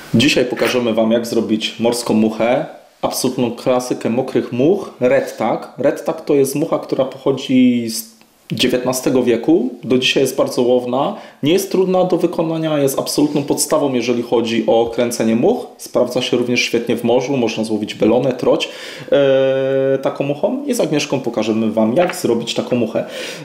Dzisiaj pokażemy Wam, jak zrobić morską muchę, absolutną klasykę mokrych much, Red Tag. Red Tag to jest mucha, która pochodzi z XIX wieku. Do dzisiaj jest bardzo łowna, nie jest trudna do wykonania, jest absolutną podstawą, jeżeli chodzi o kręcenie much. Sprawdza się również świetnie w morzu, można złowić belonę, troć taką muchą i z Agnieszką pokażemy Wam, jak zrobić taką muchę.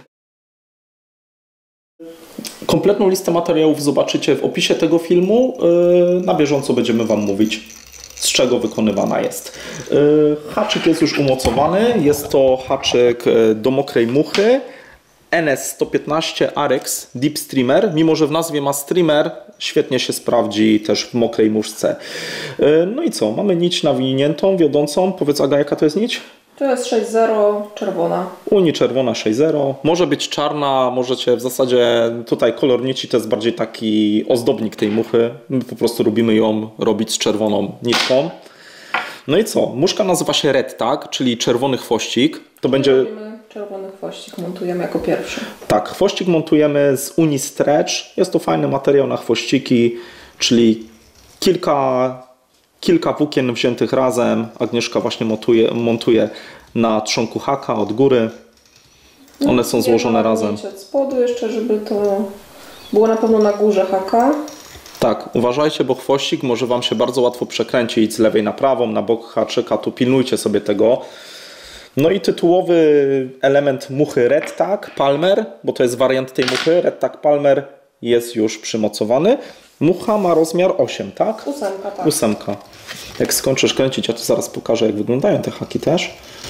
Kompletną listę materiałów zobaczycie w opisie tego filmu. Na bieżąco będziemy Wam mówić, z czego wykonywana jest. Haczyk jest już umocowany. Jest to haczyk do mokrej muchy NS115 Arex Deep Streamer. Mimo że w nazwie ma streamer, świetnie się sprawdzi też w mokrej muszce. No i co? Mamy nić nawiniętą, wiodącą. Powiedz, Aga, jaka to jest nić? To jest 6.0 czerwona. Uni czerwona 6.0. Może być czarna, możecie w zasadzie tutaj kolor nici to jest bardziej taki ozdobnik tej muchy. My po prostu lubimy ją robić z czerwoną nitką. No i co? Muszka nazywa się Red Tag, czyli czerwony chwościk. To będzie... Robimy czerwony chwościk, montujemy jako pierwszy. Tak, chwościk montujemy z Uni Stretch. Jest to fajny materiał na chwościki, czyli kilka włókien wziętych razem. Agnieszka właśnie montuje na trzonku haka od góry. One są złożone razem. Od spodu jeszcze, żeby to było na pewno na górze haka. Tak, uważajcie, bo chwościk może Wam się bardzo łatwo przekręcić z lewej na prawą, na bok haczyka, tu pilnujcie sobie tego. No i tytułowy element muchy Red Tag Palmer, bo to jest wariant tej muchy, Red Tag Palmer jest już przymocowany. Mucha ma rozmiar 8, tak? 8, tak. 8. Jak skończysz kręcić, ja to zaraz pokażę, jak wyglądają te haki też.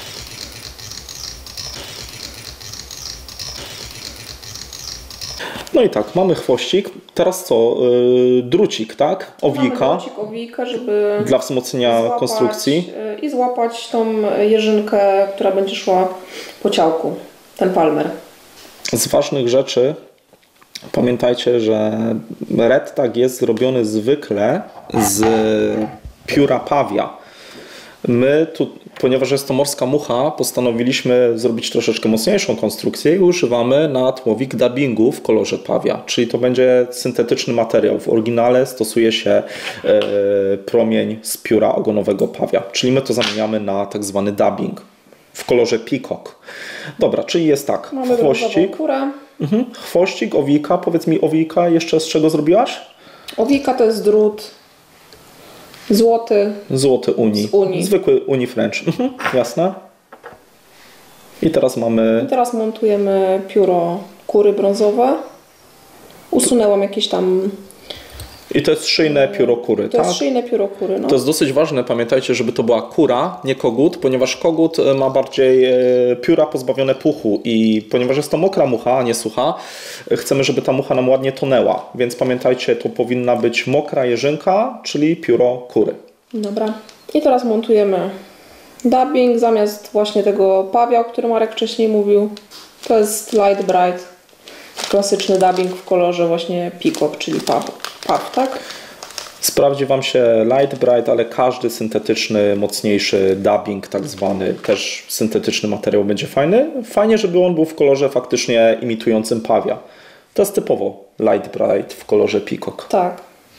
No i tak, mamy chwościk. Teraz co? Drucik, tak? Owijka. Mamy drucik, owijka, żeby dla wzmocnienia złapać, konstrukcji. I złapać tą jeżynkę, która będzie szła po ciałku. Ten palmer. Z ważnych rzeczy pamiętajcie, że Red Tag jest zrobiony zwykle z pióra pawia. My tu, ponieważ jest to morska mucha, postanowiliśmy zrobić troszeczkę mocniejszą konstrukcję i używamy na tłowik dubbingu w kolorze pawia, czyli to będzie syntetyczny materiał. W oryginale stosuje się promień z pióra ogonowego pawia, czyli my to zamieniamy na tak zwany dubbing w kolorze peacock. Dobra, czyli jest tak, mamy chwościk, chwościk, owijka. Powiedz mi, owijka jeszcze z czego zrobiłaś? Owijka to jest drut złoty. Złoty Uni. Z Uni. Zwykły Uni French. Jasne. I teraz mamy... I teraz montujemy pióro kury brązowe. Usunęłam jakieś tam... I to jest szyjne pióro kury, To jest szyjne pióro kury, no. To jest dosyć ważne, pamiętajcie, żeby to była kura, nie kogut, ponieważ kogut ma bardziej pióra pozbawione puchu i ponieważ jest to mokra mucha, a nie sucha, chcemy, żeby ta mucha nam ładnie tonęła, więc pamiętajcie, to powinna być mokra jeżynka, czyli pióro kury. Dobra. I teraz montujemy dubbing zamiast właśnie tego pawia, o którym Marek wcześniej mówił. To jest Light Bright, klasyczny dubbing w kolorze właśnie peacock, czyli paw, tak? Sprawdzi Wam się Light Bright, ale każdy syntetyczny, mocniejszy dubbing, tak zwany, też syntetyczny materiał będzie fajny. Fajnie, żeby on był w kolorze faktycznie imitującym pawia. To jest typowo Light Bright w kolorze peacock. Tak.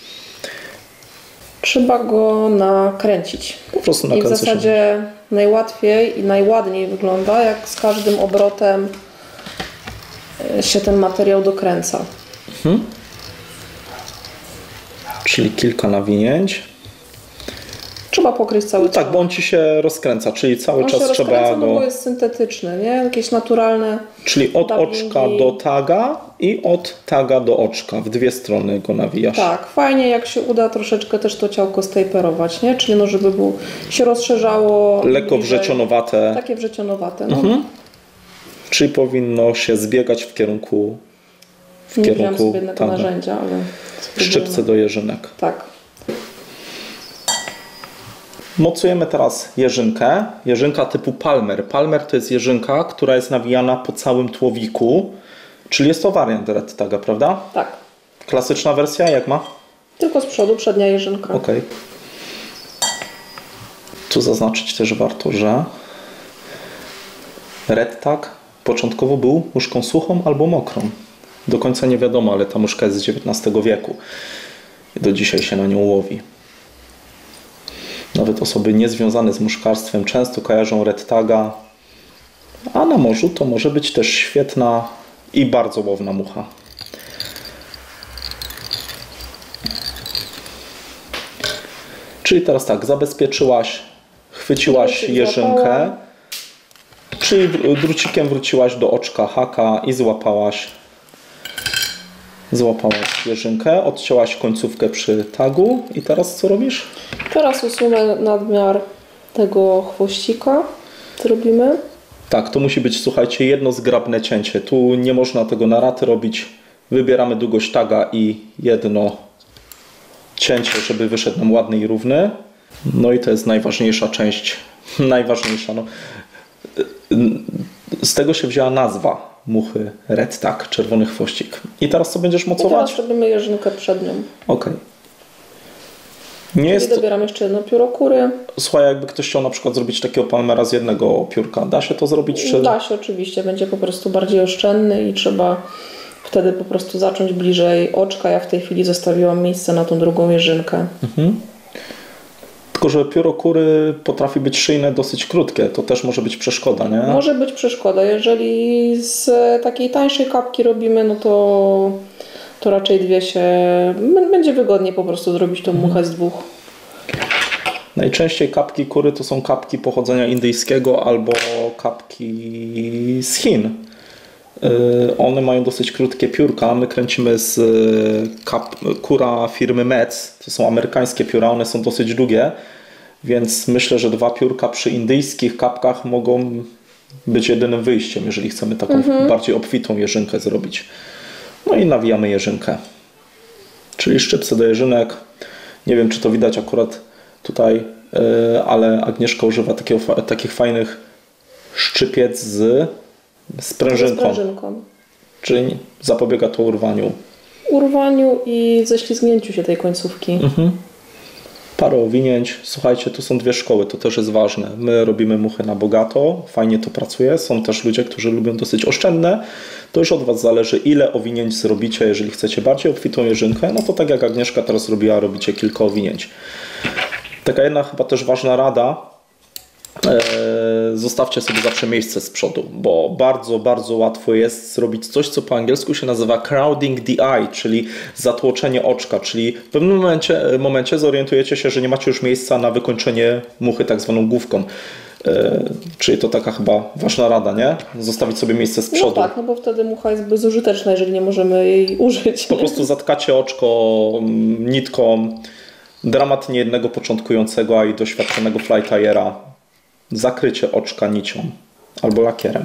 Trzeba go nakręcić. Po prostu I w nakręcę zasadzie najłatwiej i najładniej wygląda, jak z każdym obrotem się ten materiał dokręca. Czyli kilka nawinięć. Trzeba pokryć cały czas. Tak, bo on Ci się rozkręca, czyli cały czas trzeba go... No bo jest syntetyczny, nie? Jakieś naturalne... Czyli od dubbingi. oczka do taga i od taga do oczka. W dwie strony go nawijasz. Tak, fajnie jak się uda troszeczkę też to ciałko stejperować, nie? Czyli no, żeby się rozszerzało... Lekko bliżej. wrzecionowate. Takie wrzecionowate, no. Czyli powinno się zbiegać w kierunku Nie wziąłem sobie jednego narzędzia, ale... Szczypce do jeżynek. Tak. Mocujemy teraz jeżynkę. Jeżynka typu Palmer. Palmer to jest jeżynka, która jest nawijana po całym tłowiku. Czyli jest to wariant Red Taga, prawda? Tak. Klasyczna wersja, jak ma? Tylko z przodu, przednia jeżynka. Ok. Tu zaznaczyć też warto, że Red Tag początkowo był muszką suchą albo mokrą. Do końca nie wiadomo, ale ta muszka jest z XIX wieku. Do dzisiaj się na nią łowi. Nawet osoby niezwiązane z muszkarstwem często kojarzą red taga, a na morzu to może być też świetna i bardzo łowna mucha. Czyli teraz tak, zabezpieczyłaś, chwyciłaś jeżynkę, czyli drucikiem wróciłaś do oczka haka i złapałaś jeżynkę, odcięłaś końcówkę przy tagu i teraz co robisz? Teraz usunę nadmiar tego chwościka, co robimy. Tak, to musi być, słuchajcie, jedno zgrabne cięcie. Tu nie można tego na raty robić. Wybieramy długość taga i jedno cięcie, żeby wyszedł nam ładny i równy. No i to jest najważniejsza część. Najważniejsza. No. Z tego się wzięła nazwa muchy red tag, czerwony chwościk. I teraz co będziesz mocować? I teraz robimy jeżynkę przednią. Okej. Nie jest... dobieram jeszcze jedno pióro kury. Słuchaj, jakby ktoś chciał na przykład zrobić takiego palmera z jednego piórka, da się to zrobić? Czy... Da się oczywiście, będzie po prostu bardziej oszczędny i trzeba wtedy po prostu zacząć bliżej oczka. Ja w tej chwili zostawiłam miejsce na tą drugą jeżynkę. Tylko że pióro kury potrafi być szyjne dosyć krótkie, to też może być przeszkoda, nie? Może być przeszkoda. Jeżeli z takiej tańszej kapki robimy, no to raczej dwie się... Będzie wygodniej po prostu zrobić tą muchę z dwóch. Najczęściej kapki kury to są kapki pochodzenia indyjskiego albo kapki z Chin. One mają dosyć krótkie piórka. My kręcimy z kura firmy Metz. To są amerykańskie pióra, one są dosyć długie. Więc myślę, że 2 piórka przy indyjskich kapkach mogą być jedynym wyjściem, jeżeli chcemy taką bardziej obfitą jeżynkę zrobić. No i nawijamy jeżynkę. Czyli szczypce do jeżynek. Nie wiem, czy to widać akurat tutaj, ale Agnieszka używa takich fajnych szczypiec z sprężynką. Czyli zapobiega to urwaniu. Urwaniu i ześlizgnięciu się tej końcówki. Parę owinięć. Słuchajcie, tu są 2 szkoły, to też jest ważne. My robimy muchy na bogato, fajnie to pracuje. Są też ludzie, którzy lubią dosyć oszczędne. To już od Was zależy, ile owinięć zrobicie. Jeżeli chcecie bardziej obfitą jeżynkę, no to tak jak Agnieszka teraz robiła, robicie kilka owinięć. Taka jedna chyba też ważna rada. Zostawcie sobie zawsze miejsce z przodu, bo bardzo, bardzo łatwo jest zrobić coś, co po angielsku się nazywa crowding the eye, czyli zatłoczenie oczka, czyli w pewnym momencie zorientujecie się, że nie macie już miejsca na wykończenie muchy tak zwaną główką. Czyli to taka chyba ważna rada, nie? Zostawić sobie miejsce z przodu. No tak, no bo wtedy mucha jest bezużyteczna, jeżeli nie możemy jej użyć. Po prostu zatkacie oczko nitką. Dramat niejednego początkującego, a i doświadczonego flytyera. Zakrycie oczka nicią albo lakierem.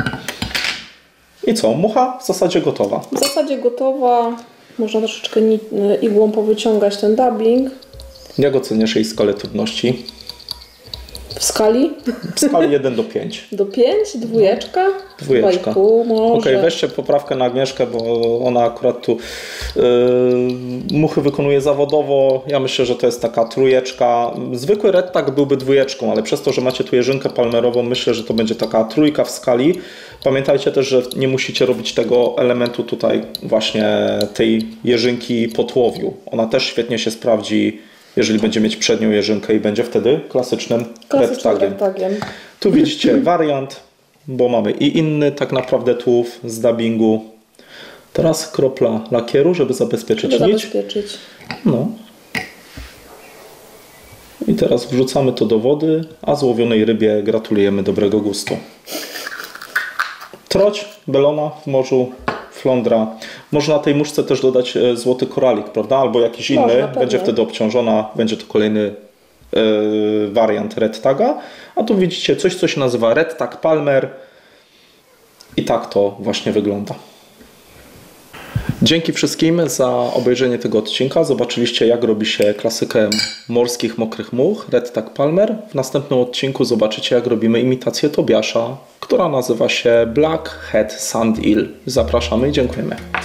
I co? Mucha w zasadzie gotowa. W zasadzie gotowa. Można troszeczkę igłą powyciągać ten dubbing. Jak oceniasz jej skalę trudności? W skali? W skali 1 do 5. Do 5? Dwójeczka? 2,5 może. Okej, weźcie poprawkę na Agnieszkę, bo ona akurat tu muchy wykonuje zawodowo. Ja myślę, że to jest taka 3. Zwykły red tag byłby 2, ale przez to, że macie tu jeżynkę palmerową, myślę, że to będzie taka 3 w skali. Pamiętajcie też, że nie musicie robić tego elementu tutaj właśnie tej jeżynki po tłowiu. Ona też świetnie się sprawdzi, jeżeli będzie mieć przednią jeżynkę i będzie wtedy klasycznym red tagiem. Tu widzicie wariant, bo mamy i inny tak naprawdę tłów z dubbingu. Teraz kropla lakieru, żeby zabezpieczyć nić. No. I teraz wrzucamy to do wody, a złowionej rybie gratulujemy dobrego gustu. Troć, belona w morzu, flądra. Można tej muszce też dodać złoty koralik, prawda? Albo jakiś inny. Będzie wtedy obciążona. Będzie to kolejny wariant red taga. A tu widzicie coś, co się nazywa red tag palmer. I tak to właśnie wygląda. Dzięki wszystkim za obejrzenie tego odcinka. Zobaczyliście, jak robi się klasykę morskich mokrych much, red tag palmer. W następnym odcinku zobaczycie, jak robimy imitację Tobiasza, która nazywa się Black Head Sand Eel. Zapraszamy i dziękujemy.